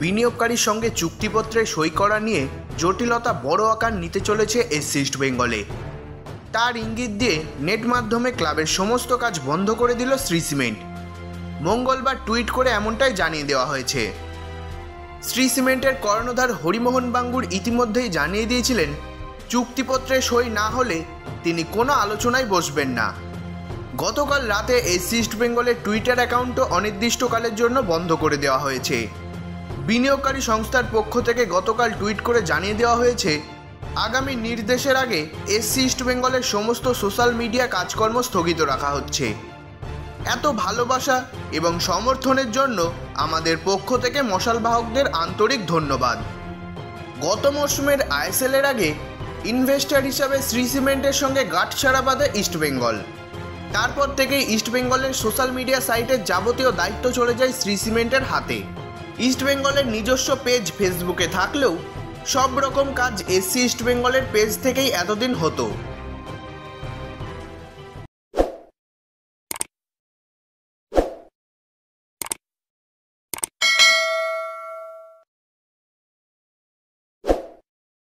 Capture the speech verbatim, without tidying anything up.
বিনিয়োগকারীর সঙ্গে চুক্তিপত্রে সই করা নিয়ে জটিলতা বড় আকার নিতে চলেছে এসসি ইস্ট বেঙ্গলে। তার ইঙ্গিত দিয়ে নেট মাধ্যমে ক্লাবের সমস্ত কাজ বন্ধ করে দিল শ্রী সিমেন্ট। মঙ্গলবার টুইট করে এমনটাই জানিয়ে দেওয়া হয়েছে। শ্রী সিমেন্টের কর্ণধার হরিমোহন বাঙ্গুর ইতিমধ্যেই জানিয়ে দিয়েছিলেন চুক্তিপত্রে সই না হলে তিনি কোনো আলোচনায় বসবেন না। গতকাল রাতে এসসি ইস্ট বেঙ্গলের টুইটার অ্যাকাউন্টও অনির্দিষ্টকালের জন্য বন্ধ করে দেওয়া হয়েছে। বিনিয়োগকারী সংস্থার পক্ষ থেকে গতকাল টুইট করে জানিয়ে দেওয়া হয়েছে, আগামী নির্দেশের আগে এসসি ইস্ট বেঙ্গলের সমস্ত সোশ্যাল মিডিয়া কাজকর্ম স্থগিত রাখা হচ্ছে। এত ভালোবাসা এবং সমর্থনের জন্য আমাদের পক্ষ থেকে মশাল বাহকদের আন্তরিক ধন্যবাদ। গত মরশুমের আইএসএল এর আগে ইনভেস্টর হিসাবে শ্রী সিমেন্টের সঙ্গে গাঁটছড়া বাঁধে ইস্টবেঙ্গল। তারপর থেকেই ইস্টবেঙ্গলের সোশ্যাল মিডিয়া সাইটের যাবতীয় দায়িত্ব চলে যায় শ্রী সিমেন্টের হাতে। ইস্টবেঙ্গলের নিজস্ব পেজ ফেসবুকে থাকলেও সব রকম কাজ এসসি ইস্টবেঙ্গলের পেজ থেকেই এতদিন হতো।